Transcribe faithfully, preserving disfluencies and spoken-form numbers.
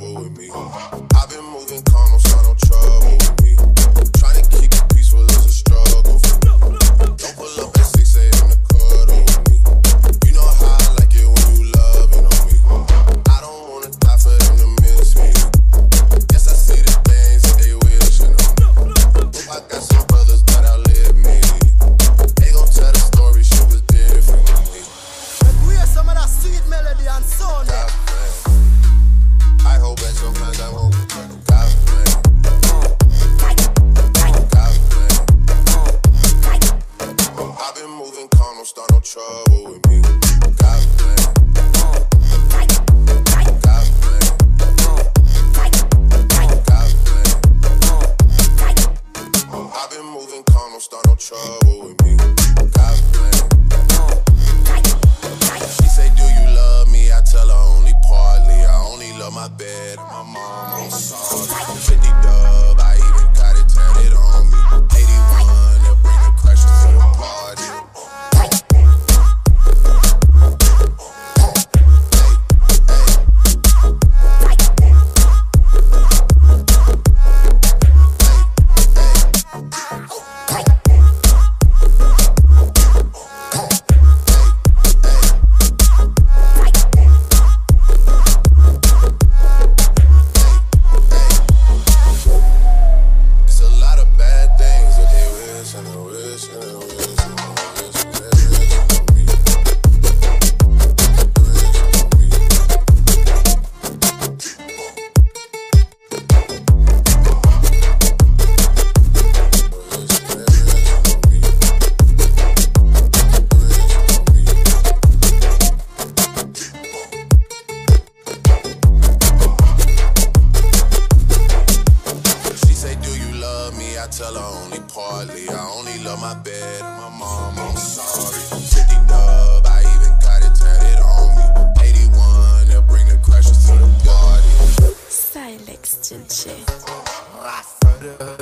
trouble with me. I've been moving calm, don't start no trouble with me. Trying to keep it peaceful is a struggle for me. Don't pull up at six A M to cuddle with me. You know how I like it when you loving on me. I don't wanna die for them to miss me. Yes, I see the things that they wishing on me. Hope I got some brothers that outlive me. They gon' tell the story, shit was different with me. We hear some of that sweet melody and sound. I hope that sometimes I won't regret it. God plan. God plan. I've been moving calm, don't start no trouble with me. God plan. God plan. God plan. I've been moving calm, don't start no trouble with me. God plan. She say, do you love me? I tell her only partly. I only love my bed and my mom, I'm sorry. fifty dub, I even got it tatted on me. eighty-one, they'll bring the crashers to the party. I tell her only partly. I only love my bed and my mom, I'm sorry. fifty dub, I even got it tatted on me. eighty-one, they'll bring the crashers to the party. Silex D J.